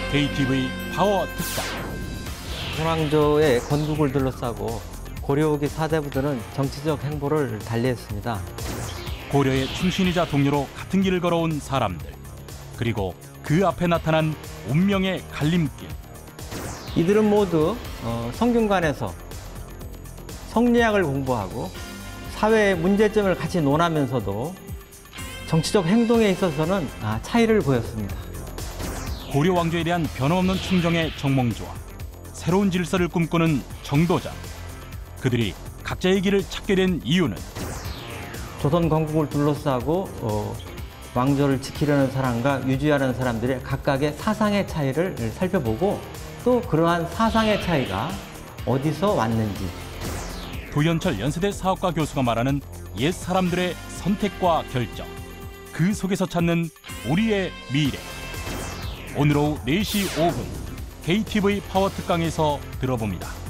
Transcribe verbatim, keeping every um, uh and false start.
케이티브이 파워 특강. 천황조의 건국을 둘러싸고 고려오기 사대부들은 정치적 행보를 달리했습니다. 고려의 충신이자 동료로 같은 길을 걸어온 사람들, 그리고 그 앞에 나타난 운명의 갈림길. 이들은 모두 어, 성균관에서 성리학을 공부하고 사회의 문제점을 같이 논하면서도 정치적 행동에 있어서는 아, 차이를 보였습니다. 고려 왕조에 대한 변함없는 충정의 정몽주와 새로운 질서를 꿈꾸는 정도자. 그들이 각자의 길을 찾게 된 이유는 조선 건국을 둘러싸고 어, 왕조를 지키려는 사람과 유지하려는 사람들의 각각의 사상의 차이를 살펴보고 또 그러한 사상의 차이가 어디서 왔는지. 도현철 연세대 사학과 교수가 말하는 옛 사람들의 선택과 결정, 그 속에서 찾는 우리의 미래. 오늘 오후 네 시 오 분 케이티브이 파워 특강에서 들어봅니다.